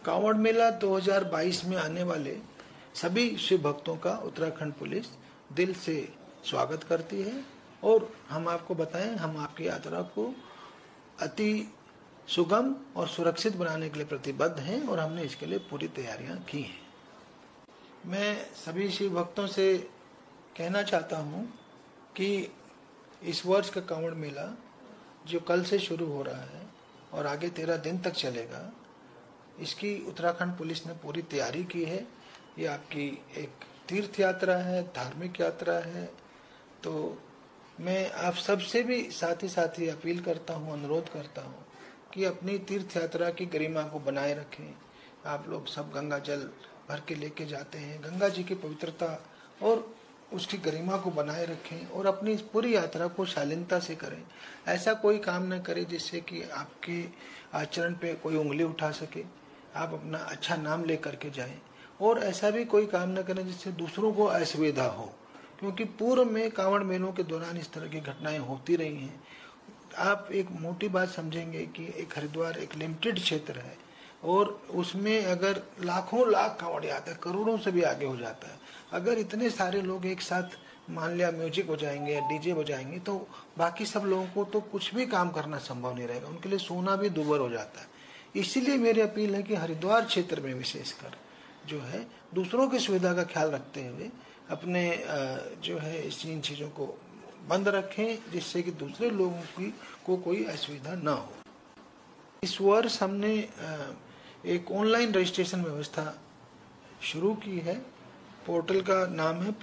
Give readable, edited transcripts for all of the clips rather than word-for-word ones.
कांवड़ मेला 2022 में आने वाले सभी शिव भक्तों का उत्तराखंड पुलिस दिल से स्वागत करती है और हम आपको बताएं, हम आपकी यात्रा को अति सुगम और सुरक्षित बनाने के लिए प्रतिबद्ध हैं और हमने इसके लिए पूरी तैयारियां की हैं। मैं सभी शिव भक्तों से कहना चाहता हूं कि इस वर्ष का कांवड़ मेला जो कल से शुरू हो रहा है और आगे 13 दिन तक चलेगा, इसकी उत्तराखंड पुलिस ने पूरी तैयारी की है। ये आपकी एक तीर्थ यात्रा है, धार्मिक यात्रा है। तो मैं आप सबसे भी साथ ही अपील करता हूँ, अनुरोध करता हूँ कि अपनी तीर्थ यात्रा की गरिमा को बनाए रखें। आप लोग सब गंगा जल भर के लेके जाते हैं, गंगा जी की पवित्रता और उसकी गरिमा को बनाए रखें और अपनी इस पूरी यात्रा को शालीनता से करें। ऐसा कोई काम न करें जिससे कि आपके आचरण पे कोई उंगली उठा सके। आप अपना अच्छा नाम लेकर के जाएं और ऐसा भी कोई काम न करें जिससे दूसरों को असुविधा हो, क्योंकि पूर्व में कांवड़ मेलों के दौरान इस तरह की घटनाएं होती रही हैं। आप एक मोटी बात समझेंगे कि एक हरिद्वार एक लिमिटेड क्षेत्र है और उसमें अगर लाखों लाख कांवड़ आते हैं, करोड़ों से भी आगे हो जाता है। अगर इतने सारे लोग एक साथ मान लिया म्यूजिक बजाएंगे या डीजे बजाएंगे तो बाकी सब लोगों को तो कुछ भी काम करना संभव नहीं रहेगा, उनके लिए सोना भी दूभर हो जाता है। इसीलिए मेरी अपील है कि हरिद्वार क्षेत्र में विशेषकर जो है दूसरों की सुविधा का ख्याल रखते हुए अपने जो है इन चीज़ों को बंद रखें जिससे कि दूसरे लोगों को कोई असुविधा ना हो। इस वर्ष हमने एक ऑनलाइन रजिस्ट्रेशन व्यवस्था शुरू की है। पोर्टल का नाम है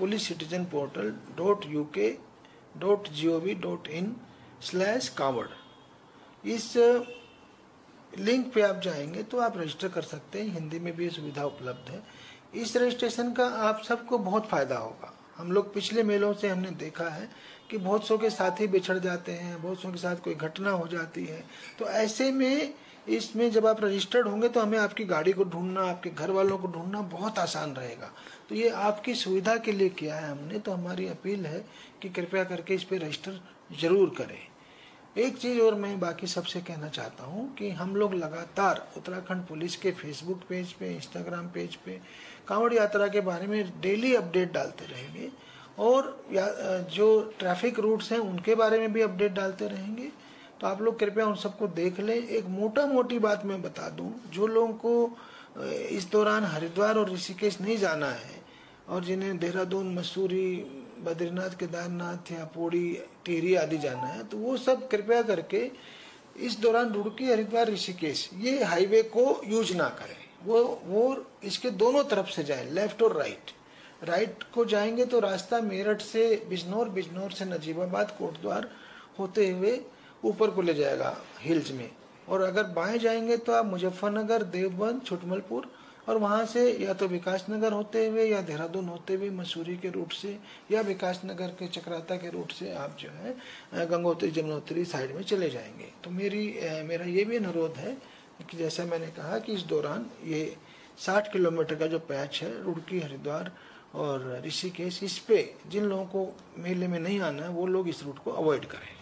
policecitizenportal.uk.gov.in/कांवड़। इस लिंक पे आप जाएंगे तो आप रजिस्टर कर सकते हैं। हिंदी में भी सुविधा उपलब्ध है। इस रजिस्ट्रेशन का आप सबको बहुत फायदा होगा। हम लोग पिछले मेलों से हमने देखा है कि बहुत सौ के साथी बिछड़ जाते हैं, बहुत सौ के साथ कोई घटना हो जाती है। तो ऐसे में इसमें जब आप रजिस्टर्ड होंगे तो हमें आपकी गाड़ी को ढूंढना, आपके घर वालों को ढूंढना बहुत आसान रहेगा। तो ये आपकी सुविधा के लिए किया है हमने। तो हमारी अपील है कि कृपया करके इस पे रजिस्टर जरूर करें। एक चीज़ और मैं बाकी सबसे कहना चाहता हूँ कि हम लोग लगातार उत्तराखंड पुलिस के फेसबुक पेज पे, इंस्टाग्राम पेज पे कांवड़ यात्रा के बारे में डेली अपडेट डालते रहेंगे और जो ट्रैफिक रूट्स हैं उनके बारे में भी अपडेट डालते रहेंगे। तो आप लोग कृपया उन सबको देख लें। एक मोटी बात मैं बता दूं, जो लोगों को इस दौरान हरिद्वार और ऋषिकेश नहीं जाना है और जिन्हें देहरादून, मसूरी, बद्रीनाथ, केदारनाथ या पौड़ी, टिहरी आदि जाना है, तो वो सब कृपया करके इस दौरान रुड़की, हरिद्वार, ऋषिकेश ये हाईवे को यूज ना करें। वो इसके दोनों तरफ से जाएं, लेफ्ट और राइट को जाएंगे तो रास्ता मेरठ से बिजनौर, बिजनौर से नजीबाबाद, कोटद्वार होते हुए ऊपर को ले जाएगा हिल्स में। और अगर बाएं जाएंगे तो आप मुजफ्फरनगर, देवबंद, छुटमलपुर और वहां से या तो विकासनगर होते हुए या देहरादून होते हुए मसूरी के रूट से या विकासनगर के चक्राता के रूट से आप जो है गंगोत्री, जमुनोत्री साइड में चले जाएंगे। तो मेरा ये भी अनुरोध है कि जैसा मैंने कहा कि इस दौरान ये 60 किलोमीटर का जो पैच है रुड़की, हरिद्वार और ऋषिकेश, इस पे जिन लोगों को मेले में नहीं आना है वो लोग इस रूट को अवॉइड करें।